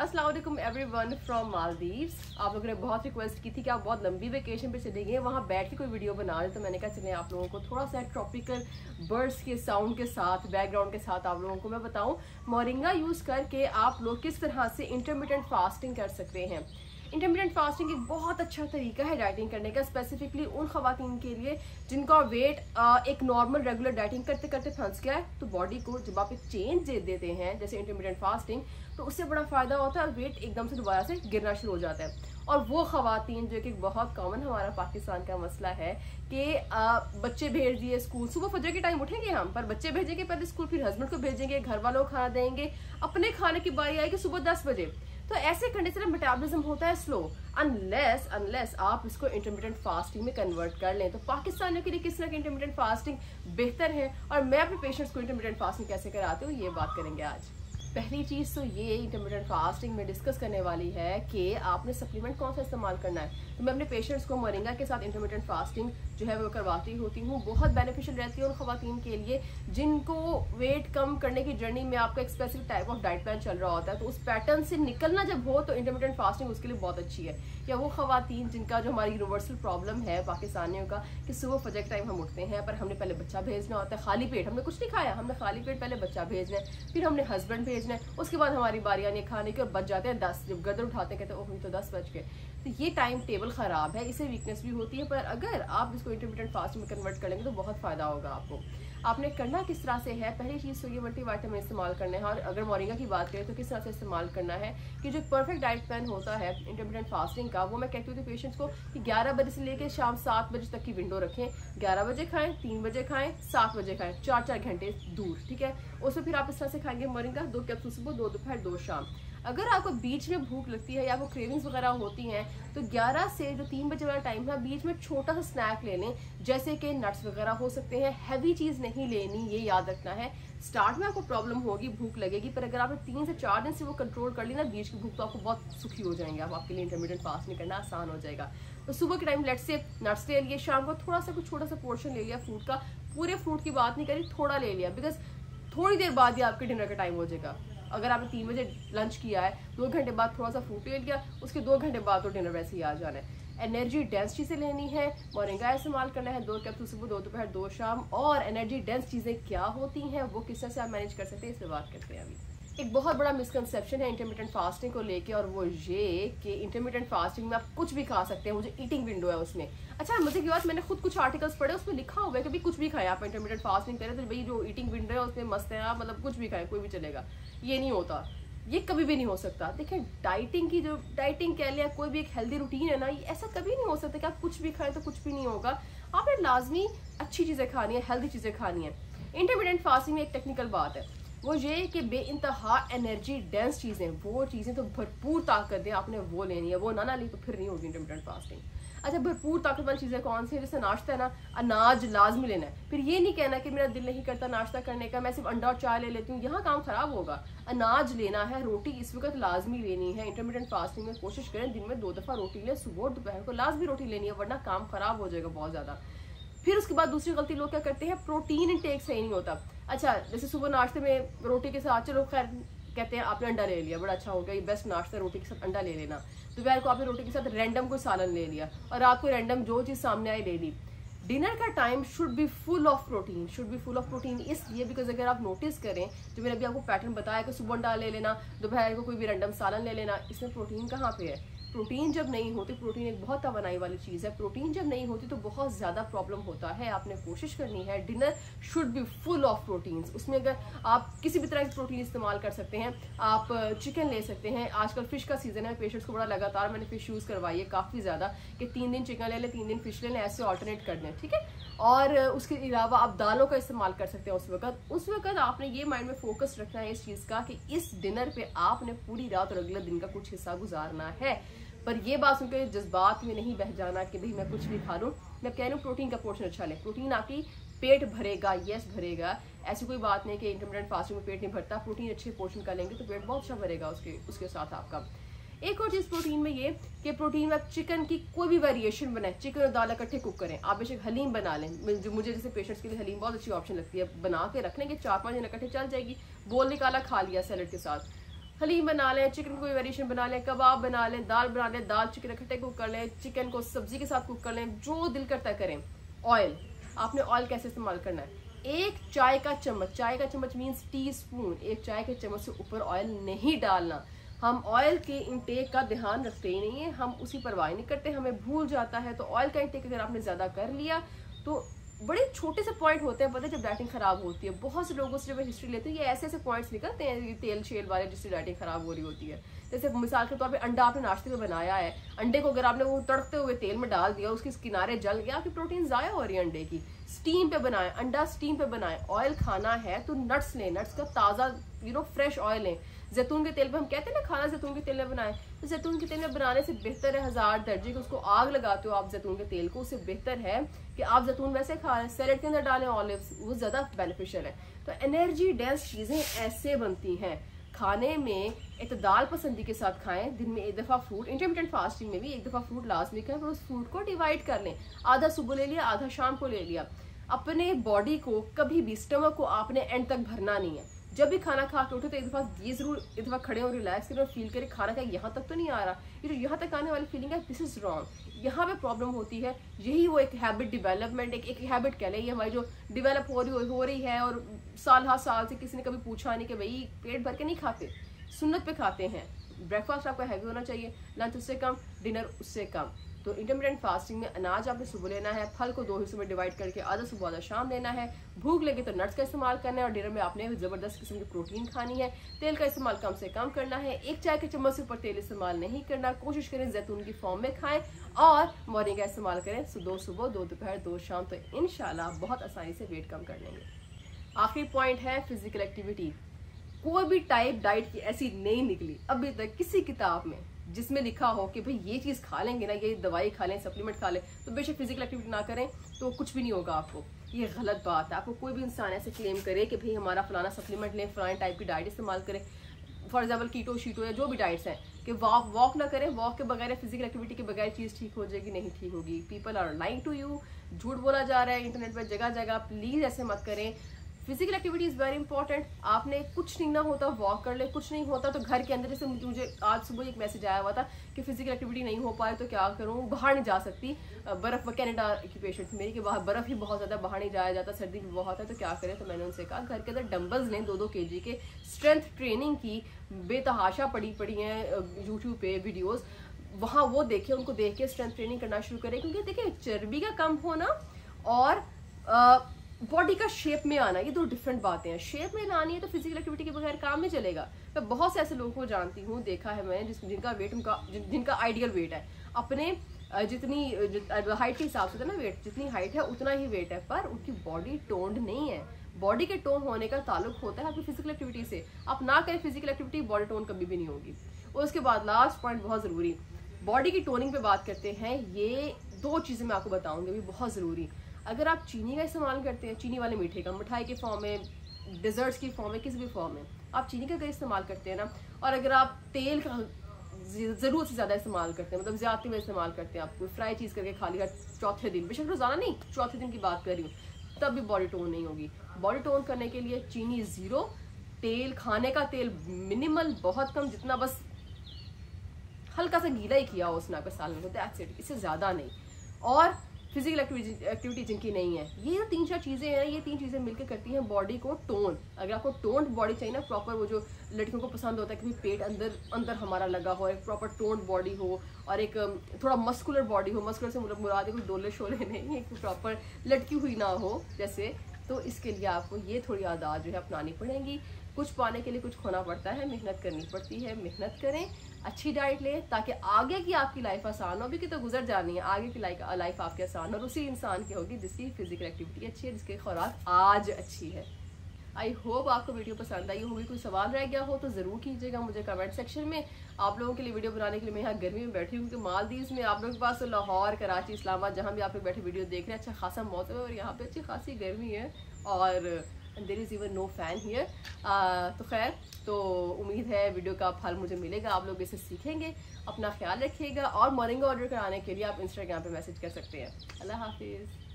अस्सलाम वालेकुम everyone from Maldives. आप लोगों ने बहुत रिक्वेस्ट की थी कि आप बहुत लंबी वेकेशन पे चले गए, वहाँ बैठ के कोई वीडियो बना रहे, तो मैंने कहा चलें आप लोगों को थोड़ा सा ट्रॉपिकल बर्ड्स के साउंड के साथ, बैकग्राउंड के साथ आप लोगों को मैं बताऊँ मोरिंगा यूज़ करके आप लोग किस तरह से इंटरमिटेंट फास्टिंग कर सकते हैं। इंटरमिटेंट फास्टिंग एक बहुत अच्छा तरीका है डाइटिंग करने का, स्पेसिफिकली उन खवातीन के लिए जिनका वेट एक नॉर्मल रेगुलर डाइटिंग करते करते फंस गया है। तो बॉडी को जब आप एक चेंज दे देते हैं जैसे इंटरमिटेंट फास्टिंग, तो उससे बड़ा फायदा होता है और वेट एकदम से दोबारा से गिरना शुरू हो जाता है। और वो खवातीन जो कि बहुत कॉमन हमारा पाकिस्तान का मसला है कि बच्चे भेज दिए स्कूल, सुबह फजर के टाइम उठेंगे हम, पर बच्चे भेजेंगे पहले स्कूल, फिर हस्बैंड को भेजेंगे, घर वालों को खाना देंगे, अपने खाने की बारी आएगी सुबह 10 बजे। तो ऐसे करने से मेटाबॉलिज्म होता है स्लो, अनलेस आप इसको इंटरमिटेंट फास्टिंग में कन्वर्ट कर लें। तो पाकिस्तानियों के लिए किस तरह की इंटरमिटेंट फास्टिंग बेहतर है और मैं अपने पेशेंट्स को इंटरमिटेंट फास्टिंग कैसे कराती हूँ, ये बात करेंगे आज। पहली चीज़ तो ये इंटरमिटेंट फास्टिंग में डिस्कस करने वाली है कि आपने सप्लीमेंट कौन सा इस्तेमाल करना है। तो मैं अपने पेशेंट्स को मोरिंगा के साथ इंटरमिटेंट फास्टिंग जो है वो करवाती होती हूँ। बहुत बेनिफिशियल रहती है उन खवातीन के लिए जिनको वेट कम करने की जर्नी में आपका एक specific type of diet plan चल रहा होता है, तो उस पैटर्न से निकलना जब हो तो इंटरमिटेंट फास्टिंग उसके लिए बहुत अच्छी है। या वो खवातीन जिनका जो हमारी यूनिवर्सल प्रॉब्लम है पाकिस्तानियों का कि सुबह फजर के टाइम हम उठते हैं पर हमने पहले बच्चा भेजना होता है, खाली पेट, हमने कुछ नहीं खाया, हमने खाली पेट पहले बच्चा भेजना है, फिर हमने हस्बैंड भेजना है, उसके बाद हमारी बारी आनी है खाने की और बच जाते हैं 10। जब गर्दन उठाते हैं कहते हैं ओह तो 10 बज गए। तो ये टाइम टेबल खराब है, इससे वीकनेस भी होती है। पर अगर आप इसको इंटरमिटेंट फास्टिंग में कन्वर्ट कर लेंगे तो बहुत फायदा होगा आपको। आपने करना किस तरह से है, पहली चीज़ तो ये मल्टीविटामिन इस्तेमाल करना है। और अगर मोरिंगा की बात करें तो किस तरह से इस्तेमाल करना है कि जो परफेक्ट डाइट प्लान होता है इंटरमिटेंट फास्टिंग का, वो मैं कहती हूँ पेशेंट्स को कि 11 बजे से लेकर शाम 7 बजे तक की विंडो रखें। 11 बजे खाएं, 3 बजे खाएं, 7 बजे खाएं, 4-4 घंटे दूर, ठीक है। उसमें फिर आप इस तरह से खाएंगे मोरिंगा 2 कैप्सूल सुबह, 2 दोपहर, 2 शाम। अगर आपको बीच में भूख लगती है या आपको क्रेविंग्स वगैरह होती हैं तो 11 से जो 3 बजे वाला टाइम है बीच में छोटा सा स्नैक ले लें, जैसे कि नट्स वगैरह हो सकते हैं। हैवी चीज़ नहीं लेनी, ये याद रखना है। स्टार्ट में आपको प्रॉब्लम होगी, भूख लगेगी, पर अगर आपने 3 से 4 दिन से वो कंट्रोल कर ली ना बीच की भूख, तो आपको बहुत सुखी हो जाएंगे आप, आपके लिए इंटरमिटेंट फास्टिंग करना आसान हो जाएगा। तो सुबह के टाइम लेट्स से नट्स ले लिए, शाम को थोड़ा सा कुछ छोटा सा पोर्शन ले लिया फ्रूट का, पूरे फ्रूट की बात नहीं करी, थोड़ा ले लिया, बिकॉज थोड़ी देर बाद ही आपके डिनर का टाइम हो जाएगा। अगर आपने 3 बजे लंच किया है, 2 घंटे बाद थोड़ा सा फ्रूट ले लिया, उसके 2 घंटे बाद तो डिनर वैसे ही आ जाना है। एनर्जी डेंस चीज़ें लेनी है, मोरिंगा इस्तेमाल करना है 2 कैप्सूल सुबह, 2 दोपहर, 2 शाम। और एनर्जी डेंस चीज़ें क्या होती हैं, वो किस तरह से आप मैनेज कर सकते हैं, इस पर बात करते हैं अभी। एक बहुत बड़ा मिसकंसेप्शन है इंटरमिटेंट फास्टिंग को लेके, और वो ये कि इंटरमिटेंट फास्टिंग में आप कुछ भी खा सकते हैं, वो जो ईटिंग विंडो है उसमें। अच्छा मुझे की बात, मैंने खुद कुछ आर्टिकल्स पढ़े, उसमें लिखा हुआ है कि भाई कुछ भी खाएं आप इंटरमिटेंट फास्टिंग करें तो भाई जो ईटिंग विंडो है उसमें मस्त है आप, मतलब कुछ भी खाएं कोई भी चलेगा। ये नहीं होता, ये कभी भी नहीं हो सकता। देखिए डाइटिंग की जो डाइटिंग कह लिया, कोई भी एक हेल्दी रूटीन है ना, ये ऐसा कभी नहीं हो सकता कि आप कुछ भी खाएं तो कुछ भी नहीं होगा। आपने लाजमी अच्छी चीज़ें खानी है, हेल्दी चीज़ें खानी है। इंटरमिटेंट फास्टिंग में एक टेक्निकल बात है, वो ये कि बेइंतहा एनर्जी डेंस चीज़ें, वो चीज़ें तो भरपूर ताकत दे, आपने वो लेनी है, वो ना ली तो फिर नहीं होगी इंटरमिटेंट फास्टिंग। अच्छा भरपूर ताकत वाली चीज़ें कौन सी है, जैसे नाश्ता है ना, अनाज लाजमी लेना है। फिर ये नहीं कहना कि मेरा दिल नहीं करता नाश्ता करने का, मैं सिर्फ अंडा और चाय ले लेती हूँ, यहाँ काम खराब होगा। अनाज लेना है, रोटी इस वक्त लाजमी लेनी है। इंटरमिटेंट फास्टिंग में कोशिश करें दिन में 2 दफ़ा रोटी लें, सुबह और दोपहर को लाजमी रोटी लेनी है, वरना काम खराब हो जाएगा बहुत ज़्यादा। फिर उसके बाद दूसरी गलती लोग क्या करते हैं, प्रोटीन इंटेक सही नहीं होता। अच्छा जैसे सुबह नाश्ते में रोटी के साथ, चलो खैर कहते हैं आपने अंडा ले लिया, बड़ा अच्छा हो गया, ये बेस्ट नाश्ता, रोटी के साथ अंडा ले लेना। दोपहर को आपने रोटी के साथ रैंडम कोई सालन ले लिया, और रात को रैंडम जो चीज़ सामने आई ले ली। डिनर का time should be full of protein, should be full of protein इसलिए बिकॉज अगर आप नोटिस करें, जो मैंने अभी आपको पैटर्न बताया कि सुबह अंडा ले लेना, दोपहर को कोई भी रैंडम सालन ले लेना, इसमें प्रोटीन कहाँ पे है। प्रोटीन जब नहीं होती, प्रोटीन एक बहुत तवानाई वाली चीज़ है, प्रोटीन जब नहीं होती तो बहुत ज़्यादा प्रॉब्लम होता है। आपने कोशिश करनी है dinner should be full of proteins. उसमें अगर आप किसी भी तरह की प्रोटीन इस्तेमाल कर सकते हैं, आप चिकन ले सकते हैं, आजकल फ़िश का सीज़न है, पेशेंट्स को बड़ा लगातार मैंने फ़िश यूज़ करवाई है काफ़ी ज़्यादा कि 3 दिन चिकन ले लें, 3 दिन फ़िश ले लें, ऐसे ऑल्टरनेट कर लें, ठीक है। और उसके अलावा आप दालों का इस्तेमाल कर सकते हैं उस वक्त आपने ये माइंड में फोकस रखना है इस चीज़ का कि इस डिनर पे आपने पूरी रात और अगले दिन का कुछ हिस्सा गुजारना है। पर ये बात सुनकर जज्बात में नहीं बह जाना कि भाई मैं कुछ भी खा लूँ। मैं कह रही हूँ प्रोटीन का पोर्शन अच्छा लें, प्रोटीन आपकी पेट भरेगा, यस भरेगा, ऐसी कोई बात नहीं कि इंटरमिटेंट फास्टिंग में पेट नहीं भरता। प्रोटीन अच्छे पोर्शन का लेंगे तो पेट बहुत अच्छा भरेगा उसके साथ आपका। एक और चीज़ प्रोटीन में ये कि प्रोटीन में आप चिकन की कोई भी वेरिएशन बनाएं, चिकन और दाल इकट्ठे कुक करें। आप बेशक हलीम बना लें, मुझे जैसे पेशेंट्स के लिए हलीम बहुत अच्छी ऑप्शन लगती है, बना के रख लेंगे, 4-5 दिन इकट्ठे चल जाएगी, बोल निकाला खा लिया सैलड के साथ। हलीम बना लें, चिकन कोई वेरिएशन बना लें, कबाब बना लें, दाल बना लें, दाल चिकन इकट्ठे कुक कर लें, चिकन को सब्जी के साथ कुक कर लें, जो दिल करता करें। ऑयल, आपने ऑयल कैसे इस्तेमाल करना है, एक चाय का चम्मच मीन्स टी स्पून, एक चाय के चम्मच से ऊपर ऑयल नहीं डालना। हम ऑयल के इंटेक का ध्यान रखते ही नहीं है, हम उसी परवाह नहीं करते, हमें भूल जाता है। तो ऑयल का इंटेक अगर आपने ज्यादा कर लिया तो बड़े छोटे से पॉइंट होते हैं, पता है जब डाइटिंग खराब होती है। बहुत से लोगों से जब मैं हिस्ट्री लेती हूँ, ये ऐसे ऐसे पॉइंट्स निकलते हैं ये तेल शेल वाले जिससे डाइटिंग खराब हो रही होती है। जैसे मिसाल के तौर पे अंडा आपने नाश्ते में बनाया है, अंडे को अगर आपने वो तड़कते हुए तेल में डाल दिया, उसके किनारे जल गया, आपकी प्रोटीन जाया हो रही है अंडे की। स्टीम पे बनाए, अंडा स्टीम पे बनाए। ऑयल खाना है तो नट्स लें, नट्स का ताज़ा फ्रेश ऑयल लें। जैतून के तेल पे हम कहते हैं ना खाना जैतून के तेल में बनाएं, तो जैतून के तेल में बनाने से बेहतर है 1000 दर्जे कि उसको आग लगाते हो आप जैतून के तेल को, उससे बेहतर है कि आप जैतून वैसे खा लें, सैलेड के अंदर डालें ऑलिव्स, वो ज्यादा बेनिफिशियल है। तो एनर्जी डेंस चीजें ऐसे बनती हैं। खाने में इतदाल पसंदी के साथ खाएं, दिन में एक दफा फ्रूट, इंटरमिटेंट फास्टिंग में भी एक दफा फ्रूट लाजमी खाएं, पर उस फ्रूट को डिवाइड कर लें, आधा सुबह ले लिया, आधा शाम को ले लिया। अपने बॉडी को कभी भी, स्टमक को आपने एंड तक भरना नहीं है। जब भी खाना खा के उठे तो एक दफा खड़े और रिलैक्स करें और फील करें खाना का यहाँ तक तो नहीं आ रहा, ये जो यहाँ तक आने वाली फीलिंग है दिस इज रॉन्ग, यहाँ पे प्रॉब्लम होती है। यही वो एक हैबिट डेवलपमेंट, एक हैबिट कह लें, ये हमारी जो डिवेलप हो रही है, और साल से किसी ने कभी पूछा नहीं कि भाई पेट भर के नहीं खाते, सुन्नत पे खाते हैं। ब्रेकफास्ट आपका हैवी होना चाहिए, लंच उससे कम, डिनर उससे कम। तो इंटरमिटेंट फास्टिंग में अनाज आपने सुबह लेना है, फल को 2 हिस्सों में डिवाइड करके आधा सुबह आधा शाम लेना है। भूख लगे तो नट्स का इस्तेमाल करना है, और डिनर में आपने जबरदस्त किस्म की प्रोटीन खानी है। तेल का इस्तेमाल कम से कम करना है, एक चाय के चम्मच से ऊपर तेल इस्तेमाल नहीं करना। कोशिश करें जैतून की फॉर्म में खाएं, और मॉर्निंग का इस्तेमाल करें, 2 सुबह 2 दोपहर 2 शाम, तो इंशाल्लाह बहुत आसानी से वेट कम कर लेंगे। आखिरी पॉइंट है फिजिकल एक्टिविटी। कोई भी टाइप डाइट की ऐसी नहीं निकली अभी तक किसी किताब में जिसमें लिखा हो कि भाई ये चीज खा लेंगे ना, ये दवाई खा लें, सप्लीमेंट खा लें तो बेशक फिजिकल एक्टिविटी ना करें तो कुछ भी नहीं होगा आपको। ये गलत बात है। आपको कोई भी इंसान ऐसे क्लेम करे कि भाई हमारा फलाना सप्लीमेंट लें, फलाने टाइप की डाइट इस्तेमाल करें, फॉर एग्जाम्पल कीटो शीटो या जो भी डाइट्स हैं, कि वॉक ना करें, वॉक के बगैर फिजिकल एक्टिविटी के बगैर चीज ठीक हो जाएगी, नहीं ठीक होगी। People are lying to you, झूठ बोला जा रहा है इंटरनेट पर जगह जगह, प्लीज ऐसे मत करें। Physical activity is very important. आपने कुछ नहीं ना होता वॉक कर ले, कुछ नहीं होता तो घर के अंदर, जैसे मुझे आज सुबह एक मैसेज आया हुआ था कि फिजिकल एक्टिविटी नहीं हो पाए तो क्या करूं, बाहर नहीं जा सकती, बर्फ, कनाडा की पेशेंट मेरी कि बाहर बर्फ ही बहुत ज्यादा, बाहर नहीं जाया जाता, सर्दी भी बहुत है, तो क्या करें। तो मैंने उनसे कहा घर के अंदर डंबल्स लें 2-2 kg के। स्ट्रेंथ ट्रेनिंग की बेतहाशा पड़ी हैं यूट्यूब पे वीडियोज, वहाँ वो देखें, उनको देख के स्ट्रेंथ ट्रेनिंग करना शुरू करें। क्योंकि देखिए चर्बी का कम होना और बॉडी का शेप में आना, ये 2 डिफरेंट बातें हैं। शेप में लानी है तो फिजिकल एक्टिविटी के बगैर काम नहीं चलेगा। मैं बहुत से ऐसे लोगों को जानती हूँ, देखा है मैंने, जिनका वेट जिनका आइडियल वेट है, अपने जितनी हाइट के हिसाब से ना वेट, जितनी हाइट है उतना ही वेट है, पर उनकी बॉडी टोन्ड नहीं है। बॉडी के टोन होने का ताल्लुक होता है आपकी फिजिकल एक्टिविटी से। आप ना करें फिजिकल एक्टिविटी, बॉडी टोन कभी भी नहीं होगी। और उसके बाद लास्ट पॉइंट बहुत जरूरी, बॉडी की टोनिंग पे बात करते हैं। ये 2 चीजें मैं आपको बताऊंगी अभी बहुत जरूरी। अगर आप चीनी का इस्तेमाल करते हैं, चीनी वाले मीठे का, मिठाई के फॉर्म में, डिजर्ट्स की फॉर्म में, किसी भी फॉर्म में आप चीनी का अगर इस्तेमाल करते हैं ना, और अगर आप तेल का जरूरत से ज्यादा इस्तेमाल करते हैं, मतलब ज्यादा में इस्तेमाल करते हैं, आप कोई फ्राई चीज करके खा लिया चौथे दिन, बेशक रोजाना नहीं, चौथे दिन की बात कर रही हूँ, तब भी बॉडी टोन नहीं होगी। बॉडी टोन करने के लिए चीनी 0, तेल, खाने का तेल मिनिमल, बहुत कम, जितना बस हल्का सा गीला ही किया हो उसने आपके सालन को, दैट्स इट, इससे ज्यादा नहीं। और फिजिकल एक्टिविटी जिनकी नहीं है, ये 3-4 चीजें हैं, ये 3 चीजें मिलकर करती हैं बॉडी को टोन। अगर आपको टोन्ड बॉडी चाहिए ना, प्रॉपर, वो जो लड़कियों को पसंद होता है कि पेट अंदर हमारा लगा हो, एक प्रॉपर टोन्ड बॉडी हो, और एक थोड़ा मस्कुलर बॉडी हो। मस्कुलर से मुराद है कोई डोले शोले नहीं, एक प्रॉपर लटकी हुई ना हो जैसे। तो इसके लिए आपको ये थोड़ी आदत जो है अपनानी पड़ेंगी। कुछ पाने के लिए कुछ खोना पड़ता है, मेहनत करनी पड़ती है, मेहनत करें, अच्छी डाइट लें, ताकि आगे की आपकी लाइफ आसान हो। अभी की तो गुजर जानी है, आगे की लाइफ आपकी आसान और उसी इंसान की होगी जिसकी फिजिकल एक्टिविटी अच्छी है, जिसकी खुराक आज अच्छी है। आई होप आपको वीडियो पसंद आई होगी। कोई सवाल रह गया हो तो ज़रूर कीजिएगा मुझे कमेंट सेक्शन में। आप लोगों के लिए वीडियो बनाने के लिए मैं यहाँ गर्मी में बैठी हूँ, क्योंकि मालदीव्स में आप लोगों के पास लाहौर, कराची, इस्लामाबाद, जहाँ भी आप लोग बैठे वीडियो देख रहे हैं, अच्छा खासा मौसम है और यहाँ पे अच्छी खासी गर्मी है, और there is even no fan here. तो खैर, तो उम्मीद है वीडियो का फल मुझे मिलेगा, आप लोग इसे सीखेंगे। अपना ख्याल रखिएगा, और मोरिंगा ऑर्डर कराने के लिए आप इंस्टाग्राम पे मैसेज कर सकते हैं। अल्लाह हाफिज़।